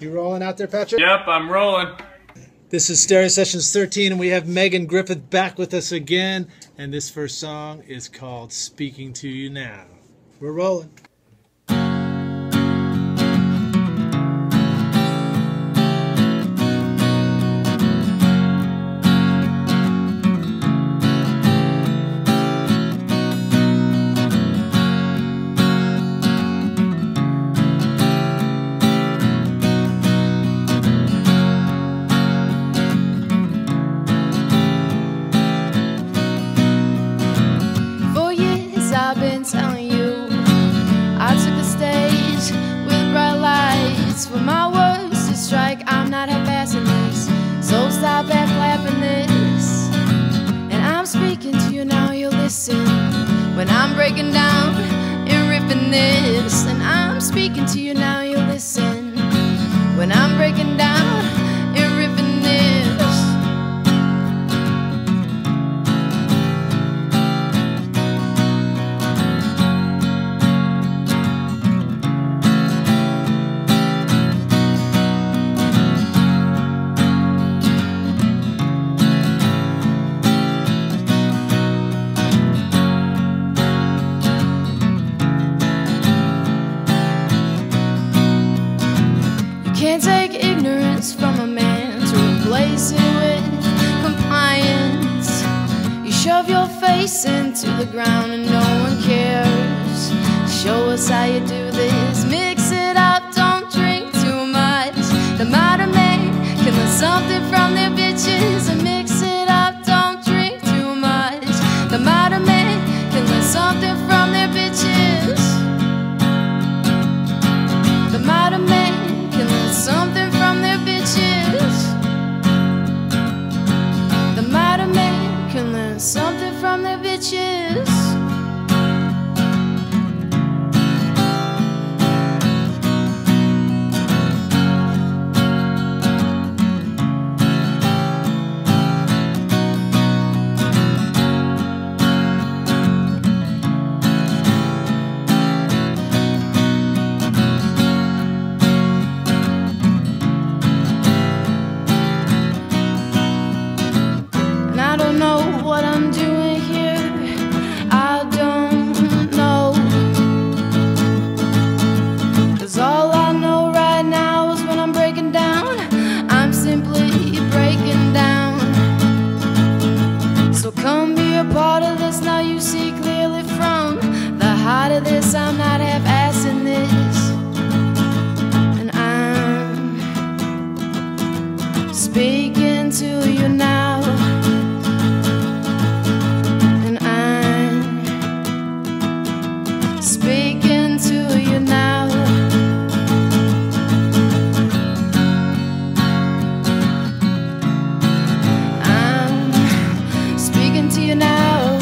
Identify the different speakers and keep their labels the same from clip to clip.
Speaker 1: You rolling out there, Patrick?
Speaker 2: Yep, I'm rolling.
Speaker 1: This is Stereo Sessions 13, and we have Meghan Griffith back with us again. And this first song is called Speaking to You Now. We're rolling.
Speaker 3: I've been telling you, I took the stage with bright lights for my words to strike. I'm not half-assing this, so stop and flapping this. And I'm speaking to you now, you'll listen when I'm breaking down and ripping this. And I'm speaking to you now, you'll listen when I'm breaking down and ripping this. Can't take ignorance from a man to replace it with compliance. You shove your face into the ground and no one cares. Show us how you do this. Mix it up, don't drink too much. The modern man can learn something from their bitches. And mix it up, don't drink too much. The modern man can learn something from their bitches. The modern man can learn something from their bitches. The modern man can learn something from their bitches. I don't know what I'm doing here. I don't know. 'Cause all I know right now is when I'm breaking down, I'm simply breaking down. So come be a part of this, now you see clearly from the heart of this. I'm not half-assing this. And I'm speaking to you now. Speaking to you now. I'm speaking to you now.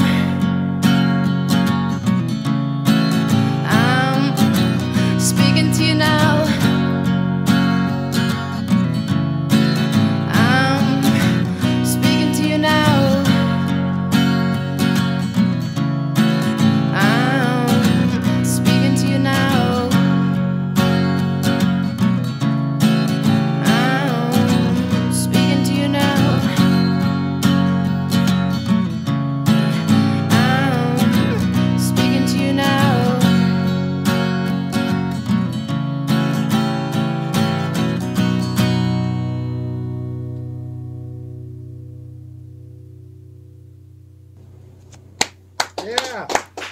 Speaker 3: I'm speaking to you now. I'm speaking to you now.
Speaker 1: Yeah.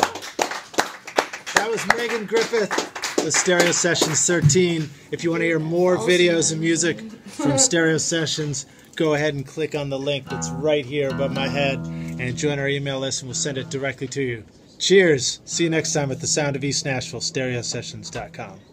Speaker 1: That was Meghan Griffith with Stereo Sessions 13. If you want to hear more videos and music from Stereo Sessions, go ahead and click on the link that's right here above my head and join our email list and we'll send it directly to you. Cheers. See you next time at the Sound of East Nashville, stereosessions.com.